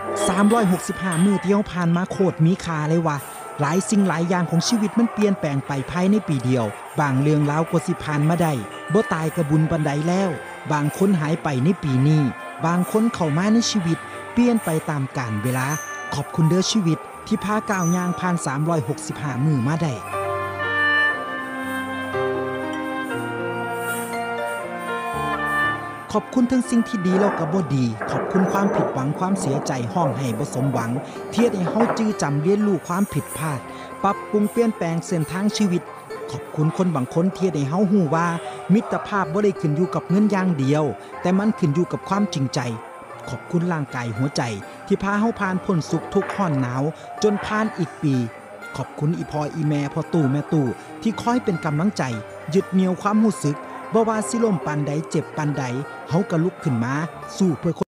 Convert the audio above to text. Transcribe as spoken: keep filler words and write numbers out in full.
สามร้อยหกสิบห้ามื้อที่เราผ่านมาโคตรมีค่าเลยว่ะหลายสิ่งหลายอย่างของชีวิตมันเปลี่ยนแปลงไปภายในปีเดียวบางเรื่องราวก็สิผ่านมาได้บ่ตายก็บุญปานใดแล้วบางคนหายไปในปีนี้บางคนเข้ามาในชีวิตเปลี่ยนไปตามกาลเวลาขอบคุณเด้อชีวิตที่พาก้าวย่างผ่านสามร้อยหกสิบห้ามื้อมาได้ขอบคุณทั้งสิ่งที่ดีแล้วก็บ่ดีขอบคุณความผิดหวังความเสียใจห้องให้บ่สมหวังเทียดให้เฮาจื้อจำเรียนรู้ความผิดพลาดปรับปรุงเปลี่ยนแปลงเส้นทางชีวิตขอบคุณคนบางคนเทียดให้เฮาฮู้ว่ามิตรภาพบ่ได้ขึ้นอยู่กับเงินอย่างเดียวแต่มันขึ้นอยู่กับความจริงใจขอบคุณร่างกายหัวใจที่พาเฮาผ่านพ้นสุขทุกข์ร้อนหนาวจนผ่านอีกปีขอบคุณอีพ่ออีแม่พ่อตู่แม่ตู่ที่คอยเป็นกำลังใจยึดเหนี่ยวความรู้สึกบ่ว่าสิล้มปานใดเจ็บปานใดเฮาก็ลุกขึ้นมาสู้เพื่อ